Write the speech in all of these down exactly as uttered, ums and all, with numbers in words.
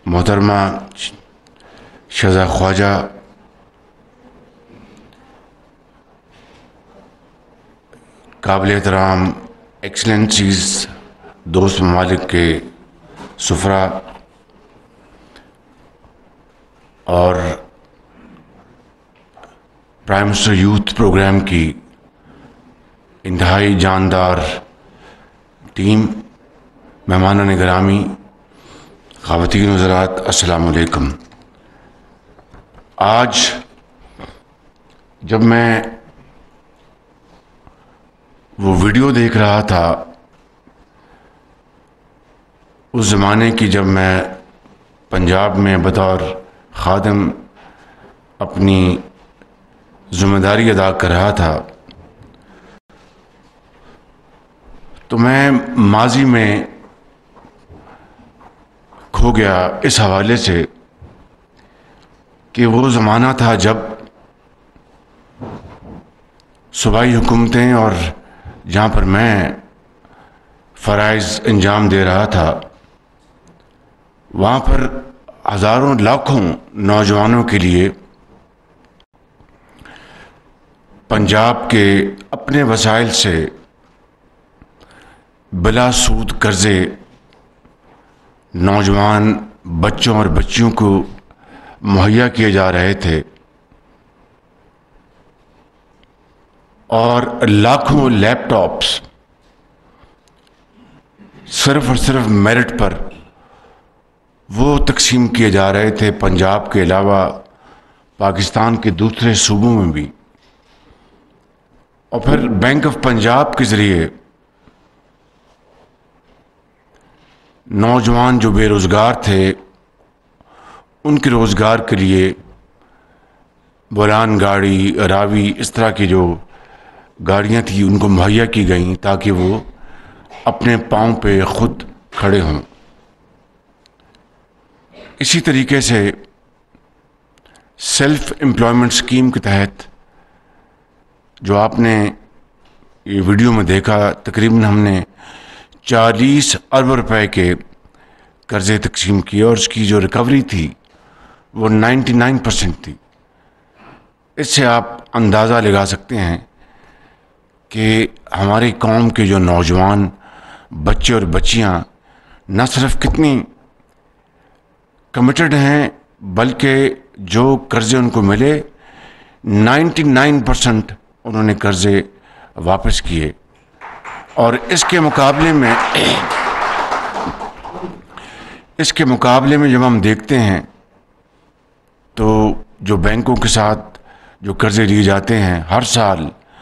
محترمہ شہزہ خواجہ قابل احترام ایکسلنسیز دوست ممالک کے سفرا اور پرائم منسٹر یوتھ پروگرام کی انتہائی جاندار ٹیم، مہمانان گرامی، خواتین حضرات، السلام علیکم۔ آج جب میں وہ ویڈیو دیکھ رہا تھا اس زمانے کی، جب میں پنجاب میں بطور خادم اپنی ذمہ داری ادا کر رہا تھا، تو میں ماضی میں کھو گیا اس حوالے سے کہ وہ زمانہ تھا جب صوبائی حکومتیں اور جہاں پر میں فرائض انجام دے رہا تھا، وہاں پر ہزاروں لاکھوں نوجوانوں کے لیے پنجاب کے اپنے وسائل سے بلا سود قرضے نوجوان بچوں اور بچیوں کو مہیا کیے جا رہے تھے، اور لاکھوں لیپ ٹاپس صرف اور صرف میرٹ پر وہ تقسیم کیے جا رہے تھے، پنجاب کے علاوہ پاکستان کے دوسرے صوبوں میں بھی۔ اور پھر بینک آف پنجاب کے ذریعے نوجوان جو بے روزگار تھے ان کے روزگار کے لیے بولان گاڑی، راوی، اس طرح کی جو گاڑیاں تھیں ان کو مہیا کی گئیں تاکہ وہ اپنے پاؤں پہ خود کھڑے ہوں۔ اسی طریقے سے سیلف امپلائمنٹ اسکیم کے تحت جو آپ نے یہ ویڈیو میں دیکھا، تقریباً ہم نے چالیس ارب روپے کے قرضے تقسیم کیے، اور اس کی جو ریکوری تھی وہ نائنٹی نائن پرسنٹ تھی۔ اس سے آپ اندازہ لگا سکتے ہیں کہ ہماری قوم کے جو نوجوان بچے اور بچیاں نہ صرف کتنی کمیٹڈ ہیں، بلکہ جو قرضے ان کو ملے نائنٹی نائن پرسنٹ انہوں نے قرضے واپس کیے۔ اور اس کے مقابلے میں اس کے مقابلے میں جب ہم دیکھتے ہیں تو جو بینکوں کے ساتھ جو قرضے لیے جاتے ہیں، ہر سال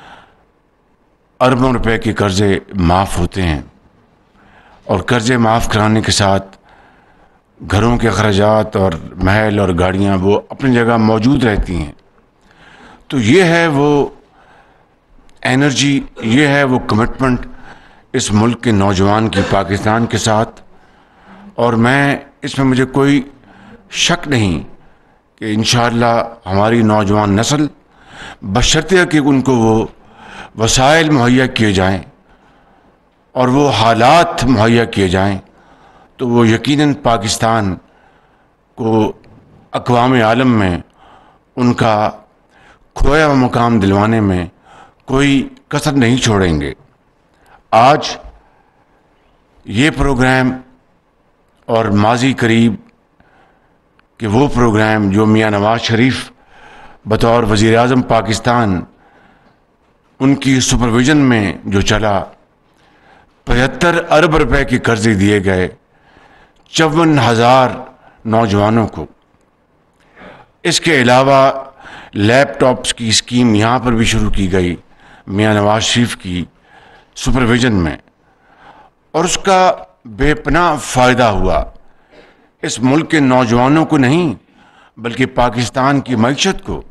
اربوں روپے کے قرضے معاف ہوتے ہیں، اور قرضے معاف کرانے کے ساتھ گھروں کے اخراجات اور محل اور گاڑیاں وہ اپنی جگہ موجود رہتی ہیں۔ تو یہ ہے وہ انرجی، یہ ہے وہ کمٹمنٹ اس ملک کے نوجوان کی پاکستان کے ساتھ، اور میں اس میں مجھے کوئی شک نہیں کہ انشاءاللہ ہماری نوجوان نسل بشرطیہ کہ ان کو وہ وسائل مہیا کیے جائیں اور وہ حالات مہیا کیے جائیں، تو وہ یقیناً پاکستان کو اقوام عالم میں ان کا کھویا ہوا مقام دلوانے میں کوئی کسر نہیں چھوڑیں گے۔ آج یہ پروگرام اور ماضی قریب کہ وہ پروگرام جو میاں نواز شریف بطور وزیر اعظم پاکستان ان کی سپرویژن میں جو چلا، پچہتر ارب روپے کے قرضے دیے گئے چون ہزار نوجوانوں کو۔ اس کے علاوہ لیپ ٹاپس کی اسکیم یہاں پر بھی شروع کی گئی میاں نواز شریف کی سپرویژن میں، اور اس کا بے پناہ فائدہ ہوا اس ملک کے نوجوانوں کو نہیں بلکہ پاکستان کی معیشت کو،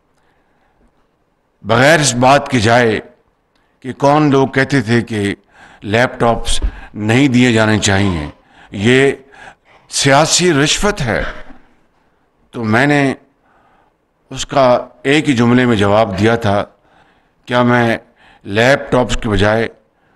بغیر اس بات کے جائے کہ کون لوگ کہتے تھے کہ لیپ ٹاپس نہیں دیے جانے چاہیے، یہ سیاسی رشوت ہے۔ تو میں نے اس کا ایک ہی جملے میں جواب دیا تھا، کیا میں لیپ ٹاپس کے بجائے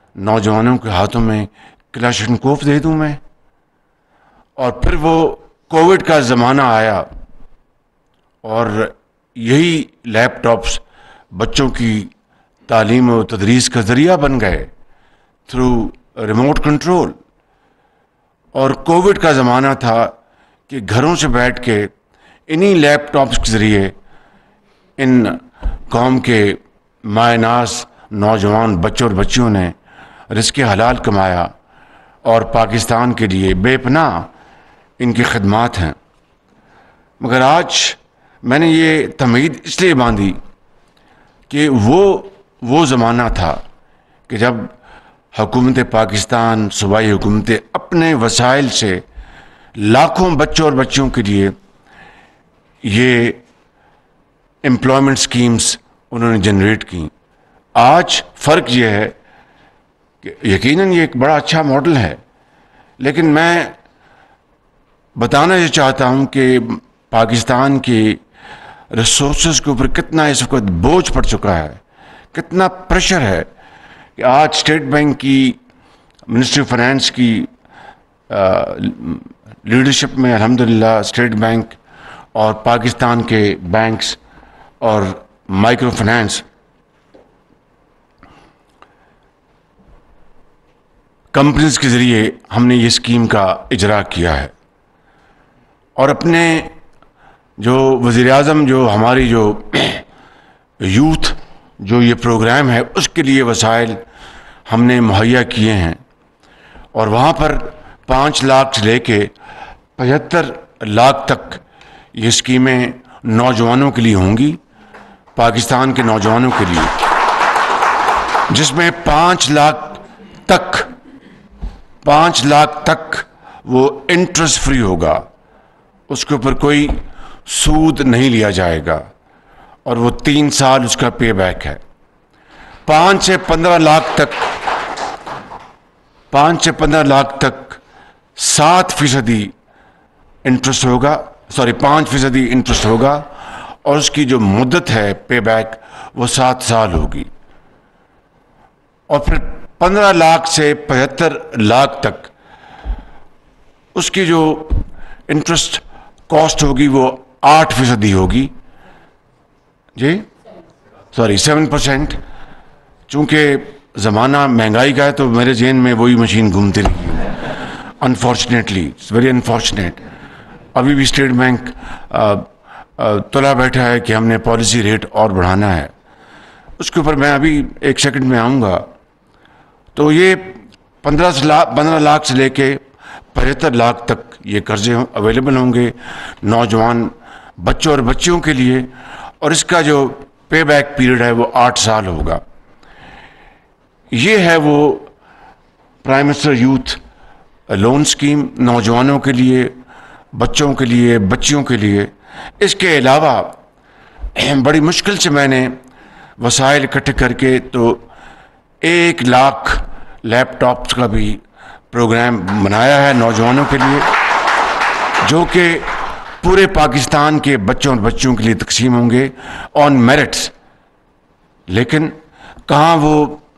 نوجوانوں کے ہاتھوں میں کلاشنکوف دے دوں میں؟ اور پھر وہ کووڈ کا زمانہ آیا اور یہی لیپ ٹاپس بچوں کی تعلیم و تدریس کا ذریعہ بن گئے تھرو ریموٹ کنٹرول. اور کووڈ کا زمانہ تھا کہ گھروں سے بیٹھ کے انہی لیپ ٹاپس کے ذریعے ان قوم کے مائے ناز نوجوان بچوں اور بچیوں نے رزق حلال کمایا اور پاکستان کے لیے بے پناہ ان کی خدمات ہیں. مگر آج میں نے یہ تمہید اس لیے باندھی کہ وہ وہ زمانہ تھا کہ جب حکومت پاکستان صوبائی حکومتیں اپنے وسائل سے لاکھوں بچوں اور بچیوں کے لیے یہ امپلائمنٹ سکیمز انہوں نے جنریٹ کی. آج فرق یہ ہے کہ یقیناً یہ ایک بڑا اچھا ماڈل ہے، لیکن میں بتانا یہ چاہتا ہوں کہ پاکستان کی ریسورسز کے اوپر کتنا اس وقت بوجھ پڑ چکا ہے، کتنا پریشر ہے کہ آج اسٹیٹ بینک کی منسٹری آف فائنانس کی لیڈرشپ میں الحمدللہ اسٹیٹ بینک اور پاکستان کے بینکس اور مائکرو فائنانس کمپنیز کے ذریعے ہم نے یہ اسکیم کا اجرا کیا ہے. اور اپنے جو وزیر اعظم جو ہماری جو یوتھ جو یہ پروگرام ہے اس کے لیے وسائل ہم نے مہیا کیے ہیں، اور وہاں پر پانچ لاکھ سے لے کے پچہتر لاکھ تک یہ اسکیمیں نوجوانوں کے لیے ہوں گی، پاکستان کے نوجوانوں کے لیے، جس میں پانچ لاکھ تک پانچ لاکھ تک وہ انٹرسٹ فری ہوگا، اس کے اوپر کوئی سود نہیں لیا جائے گا، اور وہ تین سال اس کا پے بیک ہے. پانچ سے پندرہ لاکھ تک پانچ سے پندرہ لاکھ تک سات فیصدی انٹرسٹ ہوگا، سوری پانچ فیصدی انٹرسٹ ہوگا، اور اس کی جو مدت ہے پے بیک وہ سات سال ہوگی. اور پھر پندرہ لاکھ سے پچہتر لاکھ تک اس کی جو انٹرسٹ کاسٹ ہوگی وہ آٹھ فیصدی ہوگی، جی سوری سیون پرسینٹ. چونکہ زمانہ مہنگائی کا ہے تو میرے ذہن میں وہی مشین گھومتی رہی ہے، انفارچونیٹلی اٹس ویری انفارچونیٹ. ابھی بھی اسٹیٹ بینک تلا بیٹھا ہے کہ ہم نے پالیسی ریٹ اور بڑھانا ہے، اس کے اوپر میں ابھی ایک سیکنڈ میں آؤں گا. تو یہ پندرہ لاکھ پندرہ لاکھ سے لے کے پچہتر لاکھ تک یہ قرضے اویلیبل ہوں گے نوجوان بچوں اور بچیوں کے لیے، اور اس کا جو پے بیک پیریڈ ہے وہ آٹھ سال ہوگا. یہ ہے وہ Prime Minister Youth Loan Scheme نوجوانوں کے لیے، بچوں کے لیے، بچیوں کے لیے. اس کے علاوہ بڑی مشکل سے میں نے وسائل اکٹھے کر کے تو ایک لاکھ لیپ ٹاپس کا بھی پروگرام بنایا ہے نوجوانوں کے لیے، جو کہ پورے پاکستان کے بچوں اور بچیوں کے لیے تقسیم ہوں گے آن میرٹس. لیکن کہاں وہ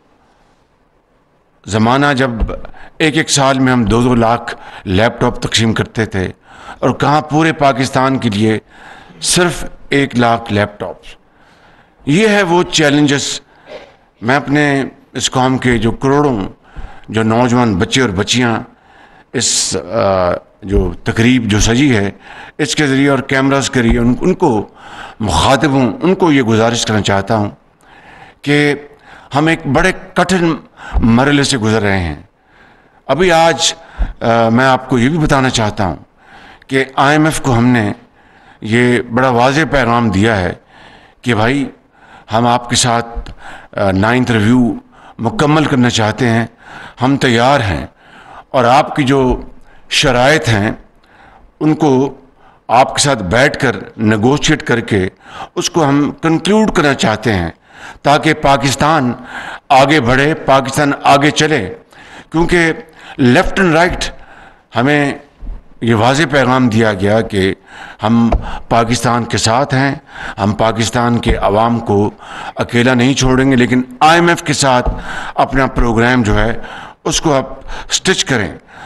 زمانہ جب ایک ایک سال میں ہم دو دو لاکھ لیپ ٹاپ تقسیم کرتے تھے، اور کہاں پورے پاکستان کے لیے صرف ایک لاکھ لیپ ٹاپس. یہ ہے وہ چیلنجز. میں اپنے اس قوم کے جو کروڑوں جو نوجوان بچے اور بچیاں اس جو تقریب جو سجی ہے اس کے ذریعے اور کیمراز کے ذریعے ان کو مخاطب ہوں، ان کو یہ گزارش کرنا چاہتا ہوں کہ ہم ایک بڑے کٹھن مرحلے سے گزر رہے ہیں. ابھی آج میں آپ کو یہ بھی بتانا چاہتا ہوں کہ آئی ایم ایف کو ہم نے یہ بڑا واضح پیغام دیا ہے کہ بھائی ہم آپ کے ساتھ نائنتھ ریویو مکمل کرنا چاہتے ہیں، ہم تیار ہیں، اور آپ کی جو شرائط ہیں ان کو آپ کے ساتھ بیٹھ کر نیگوشیٹ کر کے اس کو ہم کنکلیوڈ کرنا چاہتے ہیں تاکہ پاکستان آگے بڑھے، پاکستان آگے چلے. کیونکہ لیفٹ اینڈ رائٹ ہمیں یہ واضح پیغام دیا گیا کہ ہم پاکستان کے ساتھ ہیں، ہم پاکستان کے عوام کو اکیلا نہیں چھوڑیں گے، لیکن آئی ایم ایف کے ساتھ اپنا پروگرام جو ہے اس کو آپ سٹچ کریں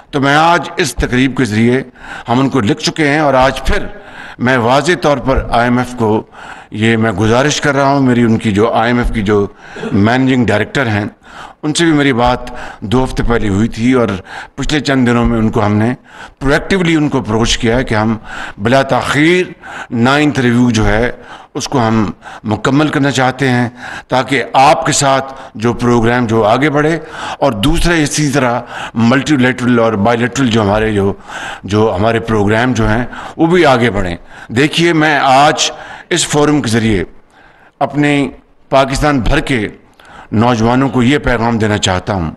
تو میں آج اس تقریب کے ذریعے ہم ان کو لکھ چکے ہیں، اور آج پھر میں واضح طور پر آئی ایم ایف کو یہ میں گزارش کر رہا ہوں. میری ان کی جو آئی ایم ایف کی جو مینیجنگ ڈائریکٹر ہیں ان سے بھی میری بات دو ہفتے پہلے ہوئی تھی، اور پچھلے چند دنوں میں ان کو ہم نے پرویکٹیولی ان کو اپروچ کیا ہے کہ ہم بلا تاخیر نائنتھ ریویو جو ہے اس کو ہم مکمل کرنا چاہتے ہیں، تاکہ آپ کے ساتھ جو پروگرام جو آگے بڑھے، اور دوسرے اسی طرح ملٹی لیٹرل اور بائی لیٹرل جو ہمارے جو جو ہمارے پروگرام جو ہیں وہ بھی آگے بڑھیں. دیکھیے، میں آج اس فورم کے ذریعے اپنے پاکستان بھر کے نوجوانوں کو یہ پیغام دینا چاہتا ہوں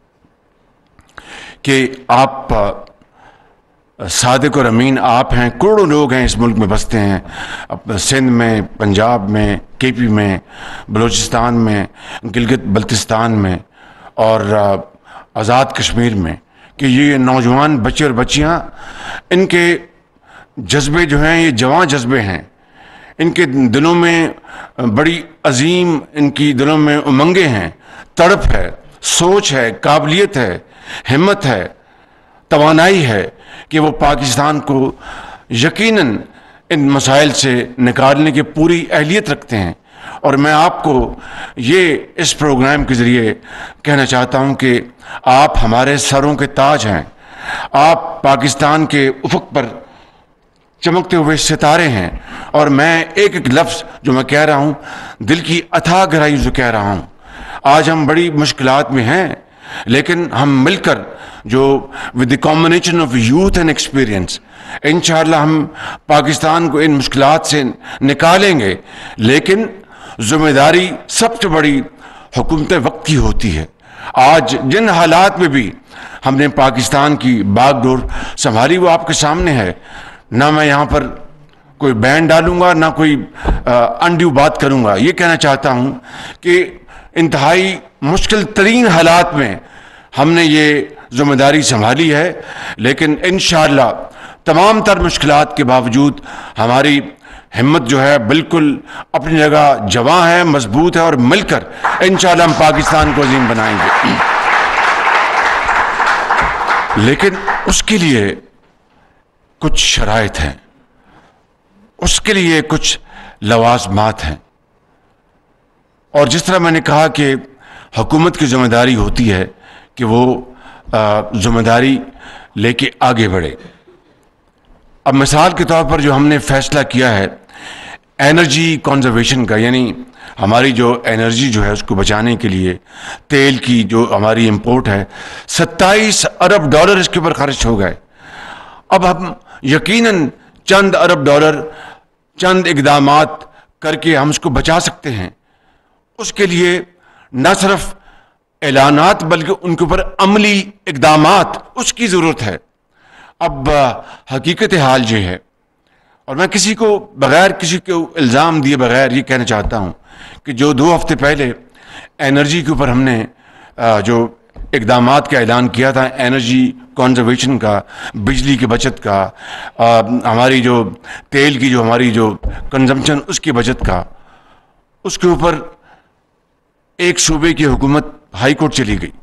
کہ آپ صادق اور امین آپ ہیں، کروڑوں لوگ ہیں اس ملک میں بستے ہیں، سندھ میں، پنجاب میں، کے پی میں، بلوچستان میں، گلگت بلتستان میں اور آزاد کشمیر میں، کہ یہ نوجوان بچے اور بچیاں، ان کے جذبے جو ہیں یہ جواں جذبے ہیں، ان کے دلوں میں بڑی عظیم، ان کی دلوں میں امنگیں ہیں، تڑپ ہے، سوچ ہے، قابلیت ہے، ہمت ہے، توانائی ہے کہ وہ پاکستان کو یقیناً ان مسائل سے نکالنے کی پوری اہلیت رکھتے ہیں. اور میں آپ کو یہ اس پروگرام کے ذریعے کہنا چاہتا ہوں کہ آپ ہمارے سروں کے تاج ہیں، آپ پاکستان کے افق پر چمکتے ہوئے ستارے ہیں. اور میں ایک ایک لفظ جو میں کہہ رہا ہوں دل کی اتھاہ گہرائی سے کہہ رہا ہوں. آج ہم بڑی مشکلات میں ہیں، لیکن ہم مل کر جو with the combination of youth and experience انشاءاللہ ہم پاکستان کو ان مشکلات سے نکالیں گے. لیکن ذمہ داری سب سے بڑی حکومت وقت کی ہوتی ہے. آج جن حالات میں بھی ہم نے پاکستان کی باغ ڈور سنبھالی وہ آپ کے سامنے ہے. نہ میں یہاں پر کوئی بین ڈالوں گا، نہ کوئی انڈیو بات کروں گا. یہ کہنا چاہتا ہوں کہ انتہائی مشکل ترین حالات میں ہم نے یہ ذمہ داری سنبھالی ہے، لیکن انشاءاللہ تمام تر مشکلات کے باوجود ہماری ہمت جو ہے بالکل اپنی جگہ جواں ہے، مضبوط ہے، اور مل کر انشاءاللہ ہم پاکستان کو عظیم بنائیں گے. لیکن اس کے لیے کچھ شرائط ہیں، اس کے لیے کچھ لوازمات ہیں. اور جس طرح میں نے کہا کہ حکومت کی ذمہ داری ہوتی ہے کہ وہ ذمہ داری لے کے آگے بڑھے. اب مثال کے طور پر جو ہم نے فیصلہ کیا ہے انرجی کنزرویشن کا، یعنی ہماری جو انرجی جو ہے اس کو بچانے کے لیے تیل کی جو ہماری امپورٹ ہے ستائیس ارب ڈالر اس کے اوپر خرچ ہو گئے. اب ہم یقیناً چند ارب ڈالر چند اقدامات کر کے ہم اس کو بچا سکتے ہیں. اس کے لیے نہ صرف اعلانات بلکہ ان کے اوپر عملی اقدامات اس کی ضرورت ہے. اب حقیقت حال یہ ہے، اور میں کسی کو بغیر کسی کو الزام دیے بغیر یہ کہنا چاہتا ہوں کہ جو دو ہفتے پہلے انرجی کے اوپر ہم نے جو اقدامات کا اعلان کیا تھا، انرجی کنزرویشن کا، بجلی کی بچت کا، ہماری جو تیل کی جو ہماری جو کنزمپشن اس کی بچت کا، اس کے اوپر ایک صوبے کی حکومت ہائی کورٹ چلی گئی،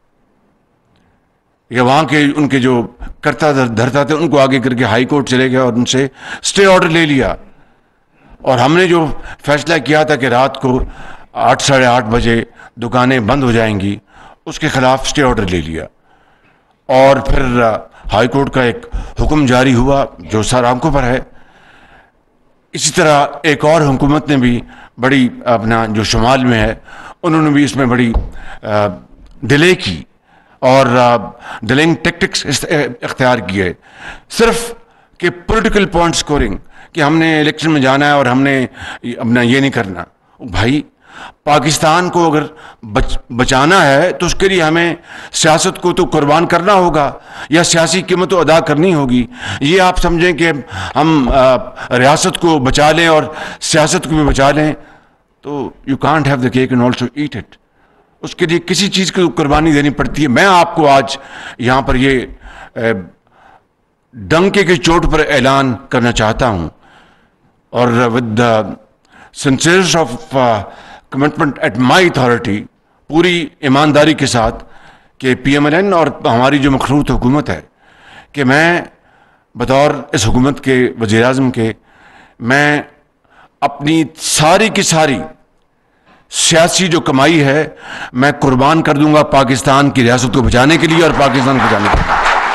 یا وہاں کے ان کے جو کرتا دھرتا تھے ان کو آگے کر کے ہائی کورٹ چلے گئے اور ان سے سٹے آرڈر لے لیا. اور ہم نے جو فیصلہ کیا تھا کہ رات کو آٹھ ساڑھے آٹھ بجے دکانیں بند ہو جائیں گی، اس کے خلاف سٹے آرڈر لے لیا. اور پھر ہائی کورٹ کا ایک حکم جاری ہوا جو سر آنکھوں پر ہے. اسی طرح ایک اور حکومت نے بھی بڑی اپنا جو شمال میں ہے انہوں نے بھی اس میں بڑی ڈیلے کی اور ڈیلنگ ٹیکٹکس اختیار کیے، صرف کہ پولیٹیکل پوائنٹ سکورنگ، کہ ہم نے الیکشن میں جانا ہے اور ہم نے اپنا یہ نہیں کرنا. بھائی پاکستان کو اگر بچ بچانا ہے تو اس کے لیے ہمیں سیاست کو تو قربان کرنا ہوگا یا سیاسی قیمت ادا کرنی ہوگی. یہ آپ سمجھیں کہ ہم ریاست کو بچا لیں اور سیاست کو بھی بچا لیں تو you can't have the cake and also eat it. اس کے لیے کسی چیز کی قربانی دینی پڑتی ہے. میں آپ کو آج یہاں پر یہ ڈنکے کے چوٹ پر اعلان کرنا چاہتا ہوں اور with the sincerest of commitment at my authority, پوری ایمانداری کے ساتھ کہ پی ایم ایل این اور ہماری جو مخلوط حکومت ہے کہ میں بطور اس حکومت کے وزیر اعظم کے میں اپنی ساری کی ساری سیاسی جو کمائی ہے میں قربان کر دوں گا پاکستان کی ریاست کو بچانے کے لیے اور پاکستان کو بچانے کے لیے.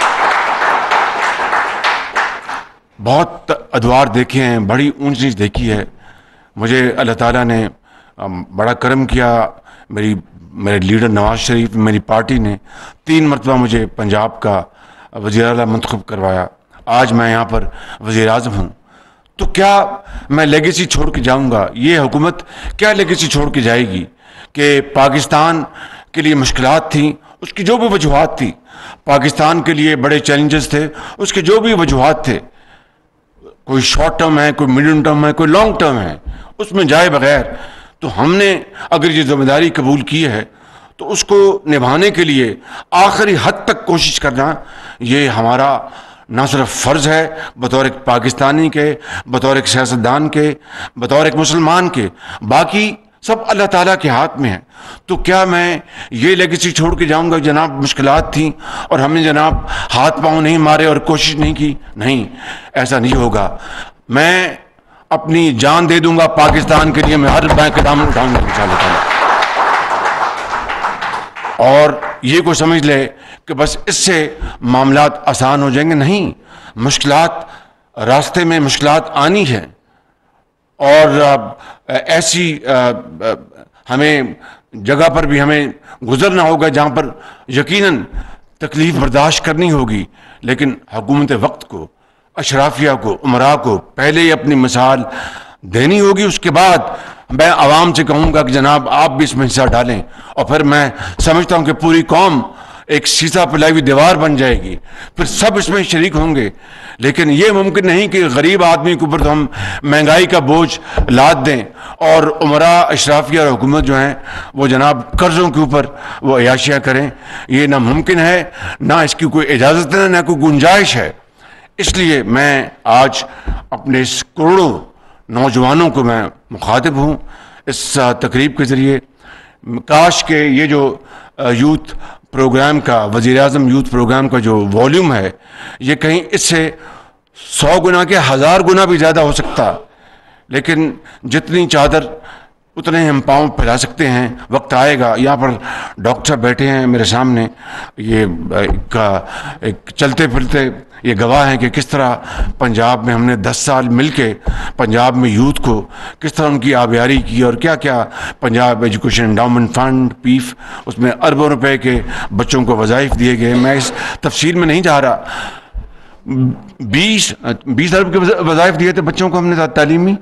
بہت ادوار دیکھے ہیں, بڑی اونچ نیچ دیکھی ہے. مجھے اللہ تعالیٰ نے بڑا کرم کیا, میری میرے لیڈر نواز شریف, میری پارٹی نے تین مرتبہ مجھے پنجاب کا وزیر اعلیٰ منتخب کروایا. آج میں یہاں پر وزیر اعظم ہوں. تو کیا میں لیگیسی چھوڑ کے جاؤں گا؟ یہ حکومت کیا لیگیسی چھوڑ کے جائے گی کہ پاکستان کے لیے مشکلات تھیں, اس کی جو بھی وجوہات تھی, پاکستان کے لیے بڑے چیلنجز تھے, اس کے جو بھی وجوہات تھے, کوئی شارٹ ٹرم ہے, کوئی میڈیم ٹرم ہے, کوئی لانگ ٹرم ہے, اس میں جائے بغیر تو ہم نے اگر یہ ذمہ داری قبول کی ہے تو اس کو نبھانے کے لیے آخری حد تک کوشش کرنا یہ ہمارا نہ صرف فرض ہے بطور ایک پاکستانی کے, بطور ایک سیاستدان کے, بطور ایک مسلمان کے, باقی سب اللہ تعالیٰ کے ہاتھ میں ہے. تو کیا میں یہ لیگیسی چھوڑ کے جاؤں گا جناب مشکلات تھیں اور ہم نے جناب ہاتھ پاؤں نہیں مارے اور کوشش نہیں کی؟ نہیں, ایسا نہیں ہوگا. میں اپنی جان دے دوں گا پاکستان کے لیے, میں ہر بینک قدم اٹھاؤں گا انشاءاللہ تعالیٰ. اور یہ کوئی سمجھ لے کہ بس اس سے معاملات آسان ہو جائیں گے, نہیں. مشکلات راستے میں مشکلات آنی ہے اور ایسی ہمیں جگہ پر بھی ہمیں گزرنا ہوگا جہاں پر یقیناً تکلیف برداشت کرنی ہوگی, لیکن حکومت وقت کو, اشرافیہ کو, امراء کو پہلے ہی اپنی مثال دینی ہوگی. اس کے بعد میں عوام سے کہوں گا کہ جناب آپ بھی اس میں حصہ ڈالیں, اور پھر میں سمجھتا ہوں کہ پوری قوم ایک سیسا پلائی ہوئی دیوار بن جائے گی, پھر سب اس میں شریک ہوں گے. لیکن یہ ممکن نہیں کہ غریب آدمی کے اوپر تو ہم مہنگائی کا بوجھ لاد دیں اور امراء, اشرافیہ اور حکومت جو ہیں وہ جناب قرضوں کے اوپر وہ عیاشیاں کریں. یہ نہ ممکن ہے, نہ اس کی کوئی اجازت ہے, نہ کوئی گنجائش ہے. اس لیے میں آج اپنے اس کروڑوں نوجوانوں کو میں مخاطب ہوں اس تقریب کے ذریعے. کاش کہ یہ جو یوتھ پروگرام کا, وزیر اعظم یوتھ پروگرام کا جو والیوم ہے یہ کہیں اس سے سو گنا کے ہزار گنا بھی زیادہ ہو سکتا, لیکن جتنی چادر اتنے ہم پاؤں پھیلا سکتے ہیں. وقت آئے گا. یہاں پر ڈاکٹر بیٹھے ہیں میرے سامنے, یہ ایک, ایک چلتے پھرتے یہ گواہ ہیں کہ کس طرح پنجاب میں ہم نے دس سال مل کے پنجاب میں یوتھ کو کس طرح ان کی آبیاری کی, اور کیا کیا Punjab Education Endowment Fund PEEF, اس میں اربوں روپے کے بچوں کو وظائف دیے گئے. میں اس تفصیل میں نہیں جا رہا. بیس بیس ارب کے وظائف دیے تھے بچوں کو ہم نے تعلیمی,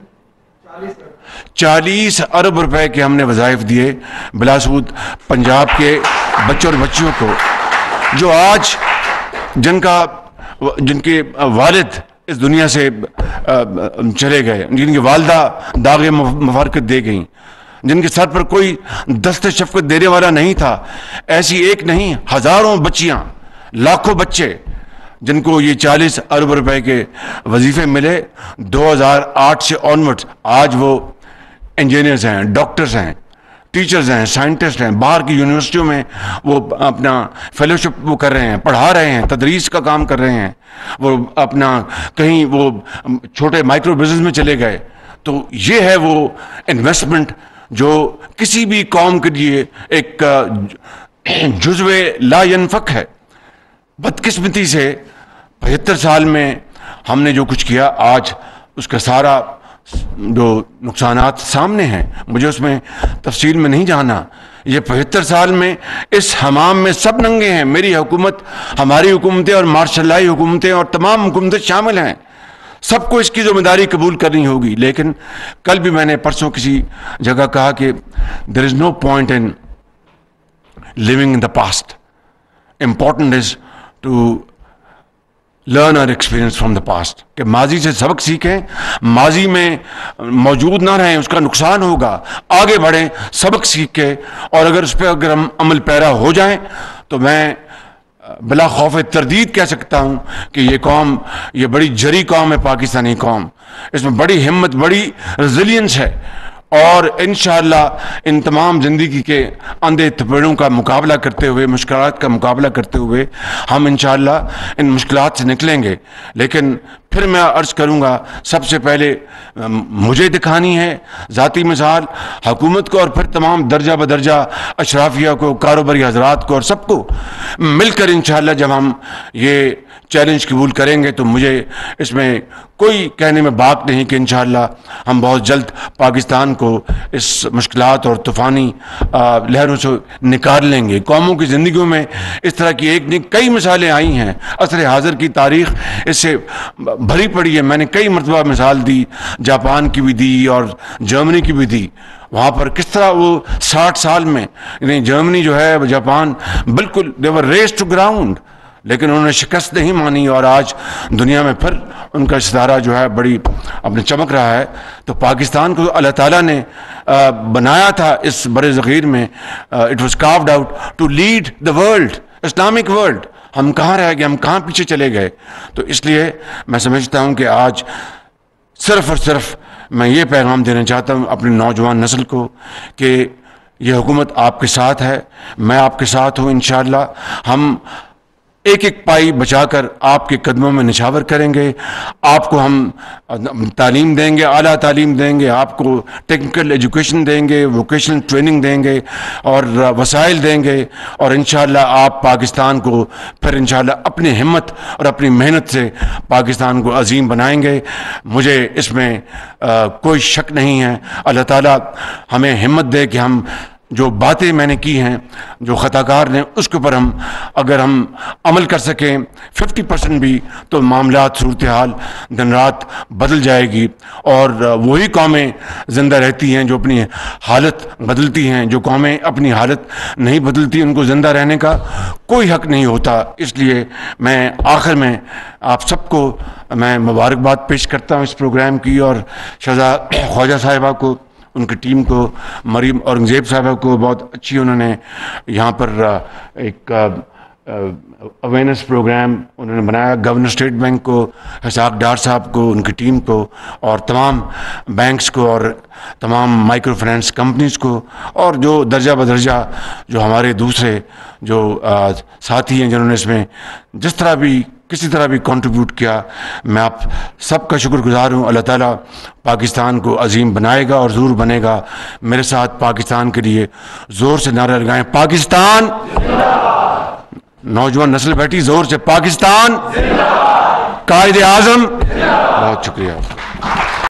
چالیس ارب روپے کے ہم نے وظائف دیے بلا سود پنجاب کے بچوں اور بچیوں کو, جو آج جن کا جن کے والد اس دنیا سے چلے گئے, جن کی والدہ داغ مفارقت دے گئیں, جن کے سر پر کوئی دست شفقت دینے والا نہیں تھا. ایسی ایک نہیں, ہزاروں بچیاں, لاکھوں بچے جن کو یہ چالیس ارب روپے کے وظیفے ملے دو ہزار آٹھ سے آنورڈ. آج وہ انجینئرز ہیں, ڈاکٹرز ہیں, ٹیچرز ہیں, سائنٹسٹ ہیں, باہر کی یونیورسٹیوں میں وہ اپنا فیلوشپ وہ کر رہے ہیں, پڑھا رہے ہیں, تدریس کا کام کر رہے ہیں, وہ اپنا کہیں وہ چھوٹے مائکرو بزنس میں چلے گئے. تو یہ ہے وہ انویسٹمنٹ جو کسی بھی قوم کے لیے ایک جزو لا ینفک ہے. بدقسمتی سے پچہتر سال میں ہم نے جو کچھ کیا, آج اس کا سارا جو نقصانات سامنے ہیں, مجھے اس میں تفصیل میں نہیں جانا. یہ پچہتر سال میں اس حمام میں سب ننگے ہیں. میری حکومت, ہماری حکومتیں اور مارشل لائی حکومتیں اور تمام حکومتیں شامل ہیں. سب کو اس کی ذمہ داری قبول کرنی ہوگی. لیکن کل بھی میں نے پرسوں کسی جگہ کہا کہ there is no point in living in the past. Important is to learn our experience from the past. کہ ماضی سے سبق سیکھیں, ماضی میں موجود نہ رہیں, اس کا نقصان ہوگا. آگے بڑھیں سبق سیکھ کے, اور اگر اس پہ اگر ہم عمل پیرا ہو جائیں تو میں بلا خوف تردید کہہ سکتا ہوں کہ یہ قوم, یہ بڑی جری قوم ہے پاکستانی قوم. اس میں بڑی ہمت, بڑی ریزیلینس ہے, اور انشاءاللہ ان تمام زندگی کے اندھے تپیڑوں کا مقابلہ کرتے ہوئے، مشکلات کا مقابلہ کرتے ہوئے ہم انشاءاللہ ان مشکلات سے نکلیں گے. لیکن پھر میں عرض کروں گا، سب سے پہلے مجھے دکھانی ہے ذاتی مثال، حکومت کو اور پھر تمام درجہ بدرجہ اشرافیہ کو، کاروباری حضرات کو، اور سب کو مل کر انشاءاللہ جب ہم یہ چیلنج قبول کریں گے تو مجھے اس میں کوئی کہنے میں بات نہیں کہ انشاءاللہ ہم بہت جلد پاکستان کو اس مشکلات اور طوفانی لہروں سے نکال لیں گے. قوموں کی زندگیوں میں اس طرح کی ایک نہیں کئی مثالیں آئی ہیں. عصر حاضر کی تاریخ اس سے بھری پڑی ہے. میں نے کئی مرتبہ مثال دی، جاپان کی بھی دی اور جرمنی کی بھی دی. وہاں پر کس طرح وہ ساٹھ سال میں یعنی جرمنی جو ہے جاپان بالکل they were raised to ground، لیکن انہوں نے شکست نہیں مانی اور آج دنیا میں پھر ان کا ستارہ جو ہے بڑی اپنے چمک رہا ہے. تو پاکستان کو اللہ تعالیٰ نے بنایا تھا اس برِ صغیر میں، it was carved out to lead the world, Islamic world. ہم کہاں رہ گئے، ہم کہاں پیچھے چلے گئے؟ تو اس لیے میں سمجھتا ہوں کہ آج صرف اور صرف میں یہ پیغام دینا چاہتا ہوں اپنی نوجوان نسل کو کہ یہ حکومت آپ کے ساتھ ہے، میں آپ کے ساتھ ہوں. انشاءاللہ ہم ایک ایک پائی بچا کر آپ کے قدموں میں نچھاور کریں گے. آپ کو ہم تعلیم دیں گے، اعلیٰ تعلیم دیں گے، آپ کو ٹیکنیکل ایجوکیشن دیں گے، ووکیشنل ٹریننگ دیں گے اور وسائل دیں گے، اور انشاءاللہ آپ پاکستان کو پھر انشاءاللہ اپنی ہمت اور اپنی محنت سے پاکستان کو عظیم بنائیں گے. مجھے اس میں کوئی شک نہیں ہے. اللہ تعالیٰ ہمیں ہمت دے کہ ہم جو باتیں میں نے کی ہیں، جو خطا کار نے، اس کے اوپر ہم اگر ہم عمل کر سکیں ففٹی پرسنٹ بھی، تو معاملات صورتحال دن رات بدل جائے گی. اور وہی قومیں زندہ رہتی ہیں جو اپنی حالت بدلتی ہیں. جو قومیں اپنی حالت نہیں بدلتی ان کو زندہ رہنے کا کوئی حق نہیں ہوتا. اس لیے میں آخر میں آپ سب کو میں مبارکباد پیش کرتا ہوں اس پروگرام کی، اور شہزاد خواجہ صاحبہ کو، ان کی ٹیم کو، مریم اورنگزیب صاحبہ کو، بہت اچھی انہوں نے یہاں پر ایک اویئرنیس پروگرام انہوں نے بنایا. گورنر اسٹیٹ بینک کو، اسحاق ڈار صاحب کو، ان کی ٹیم کو، اور تمام بینکس کو، اور تمام مائکرو فائنانس کمپنیز کو، اور جو درجہ بدرجہ جو ہمارے دوسرے جو ساتھی ہیں جنہوں نے اس میں جس طرح بھی کسی طرح بھی کنٹریبیوٹ کیا. میں آپ سب کا شکر گزار ہوں. اللہ تعالیٰ پاکستان کو عظیم بنائے گا اور ضرور بنے گا. میرے ساتھ پاکستان کے لیے زور سے نعرہ لگائیں، پاکستان! نوجوان نسل بیٹھی زور سے، پاکستان! قائد اعظم! بہت شکریہ.